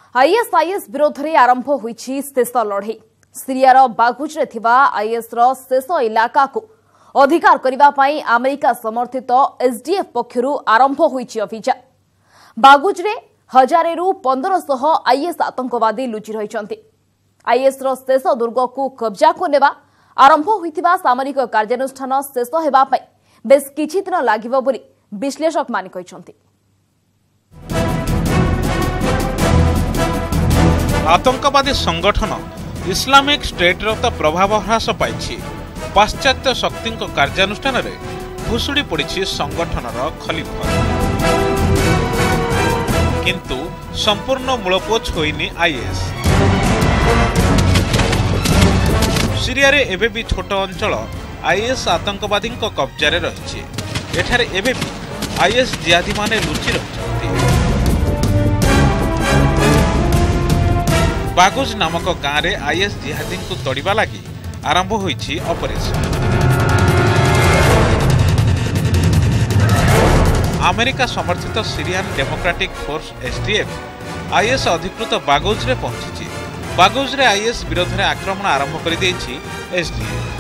ISIS विरोध में आरंभ होईछि शेष लड़ई। सीरियार बागुजरे थिबा आईएस रो शेष इलाका को अधिकार करिबा पई अमेरिका समर्थित एसडीएफ पक्षरु आरंभ होईछि अभियान। बागुजरे 1000 रु 1500 आईएस आतंकवादी लुचि रहिछन्ति। आईएस रो शेष दुर्ग को कब्जा को नेबा आरंभ होईथिबा सामरिक कार्यानुष्ठान शेष हेबा पई बेस किछि दिन लागिबो बोली विश्लेषक मानि कहिछन्ति। आतंकवादी संगठन इस्लामिक स्टेट रो तो प्रभाव ह्रास पाइछि। पाश्चात्य शक्ति कार्यानुष्ठान रे भुसुड़ी पड़ी संगठन खलीफा, किंतु संपूर्ण मूलपोछ होइनि आईएस। सीरिया रे एबे भी छोट अंचल आईएस आतंकवादी कब्जा रे रहिछि। एठारे एबे भी आईएस जिहादी माने लुचि रहिछन्ति। बागुज नामक गाँव में आईएस जिहादी को तोड़िबा लगी आरंभ होईछि ऑपरेशन। अमेरिका समर्थित Syrian Democratic Force SDF IS अधिकृत बागुज रे पहुंची। बागुज रे आईएस विरोध में आक्रमण आरंभ कर देछि एसडीएफ।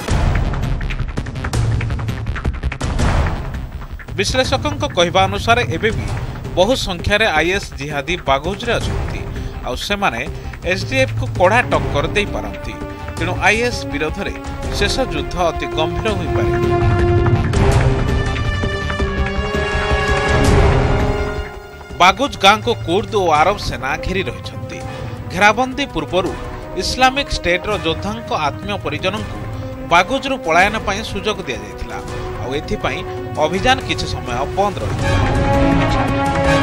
विश्लेषकों कहवा अनुसार एबे भी बहु संख्यार आईएस जिहादी बागुज रे अछंती आ सेमाने एसडीएफ को कड़ा टक्कर दे पारती। तेणु आईएस विरोध में शेष युद्ध अति गंभीर हो पारे। बागुज गांव को कुर्द और आरब सेना घेरी रही। घेराबंदी पूर्व इस्लामिक स्टेट रो योद्धा आत्मीय परिजन को बागुज रु पलायन पर सुजोग दि जाता। अभियान किछि समय बंद रही।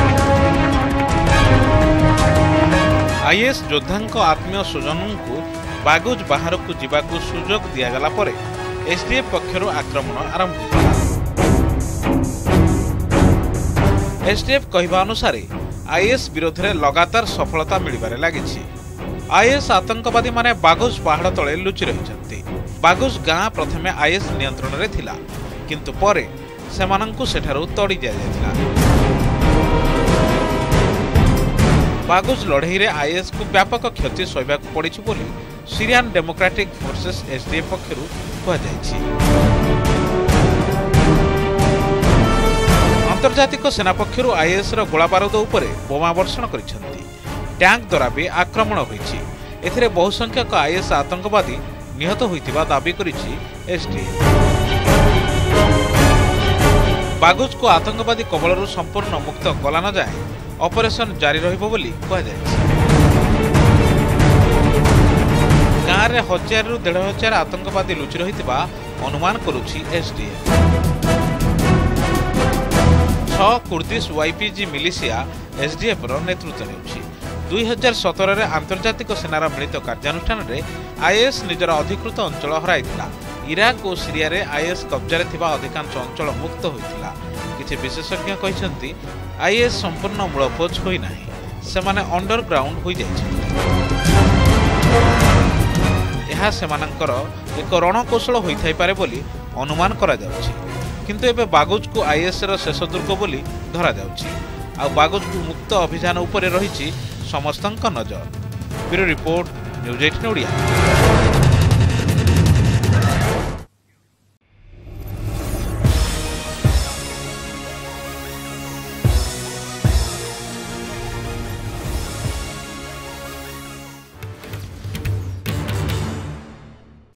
आईएस योद्धा आत्मीय स्वजन को बागुज बाहर को जीवाकू सुजोग दिगला पर एसडीएफ पक्षरु आक्रमण आरंभ होता। एसडीएफ कहवा अनुसार आईएस विरोध में लगातार सफलता मिलबारे लागिछि। आईएस आतंकवादी माने बागुज पहाड़ तले लुचि रहिछन्ति। बागुज गाँ प्रथमे आईएस नियंत्रण रे थिला, किंतु परे सेमानंकु सेठारु तोड़ी दिया जायतिला। बागुज लड़ई रे आईएस को व्यापक क्षति सहवाक पड़ी बोली सीरियन डेमोक्रेटिक फोर्सेस एसडीएफ पक्षरु कहुଯାଇଛି। अंतर्जातिक सेना पक्षरु आईएस रो गोला बारूद उपरे बोमा वर्षण करिसेंती। टैंक द्वारा भी आक्रमण होईछि। एथिरे बहु संख्यक आईएस आतंकवादी निहत होइतिबा दाबी करिछि एसडीएफ। बागुज को आतंकवादी कबलरू संपूर्ण मुक्त कला न जाए ऑपरेशन जारी रहिबो बोली कहुଯାଇଛି। गाँव में 1000 रु 1500 आतंकवादी लुचि रहितिबा अनुमान करुछि SDF. 6 Kurdish YPG militia SDF रो नेतृत्व नेउछि। 2017 रे आंतर्जातिक सेनार मिलित कार्यानुष्ठान रे आईएस निजर अधिकृत अंचल हराइतिला। इराक और सीरिया रे आईएस कब्जा रे थिबा अधिकांश अंचल मुक्त होइतिला। किछि विशेषज्ञ कहिसंती आईएस संपूर्ण मूलपोछ होई नाही, सेमाने अंडरग्राउंड होई जाइछन्ति। यह सेमानंकर एक रणकौशल होई थाई पारे बोली अनुमान करा जाउछि। किंतु एबे बागुज को आईएस रो शेष दुर्ग बोली धरा जाउछि। आ बागुज को मुक्त अभियान उपरे रहिछि समस्तंक नजर। Bureau report news 18 Odia.